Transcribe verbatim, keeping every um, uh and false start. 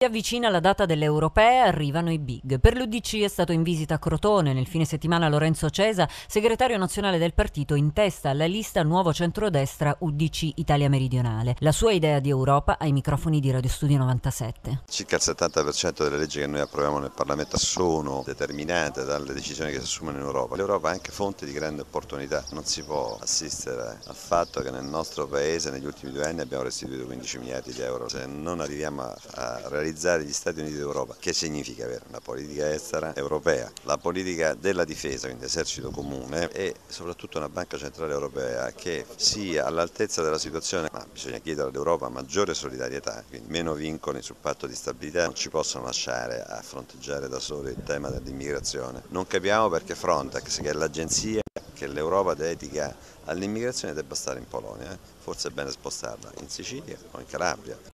Si avvicina la data delle europee, arrivano i big. Per l'U D C è stato in visita a Crotone nel fine settimana Lorenzo Cesa, segretario nazionale del partito in testa alla lista Nuovo Centrodestra U D C Italia Meridionale. La sua idea di Europa ai microfoni di Radio Studio novantasette. Circa il settanta per cento delle leggi che noi approviamo nel Parlamento sono determinate dalle decisioni che si assumono in Europa. L'Europa è anche fonte di grande opportunità. Non si può assistere al fatto che nel nostro paese negli ultimi due anni abbiamo restituito quindici miliardi di euro. Se non arriviamo a realizzare gli Stati Uniti d'Europa, che significa avere una politica estera europea, la politica della difesa, quindi esercito comune, e soprattutto una banca centrale europea che sia all'altezza della situazione, ma bisogna chiedere all'Europa maggiore solidarietà, quindi meno vincoli sul patto di stabilità, non ci possono lasciare a fronteggiare da soli il tema dell'immigrazione. Non capiamo perché Frontex, che è l'agenzia che l'Europa dedica all'immigrazione, debba stare in Polonia. Forse è bene spostarla in Sicilia o in Calabria.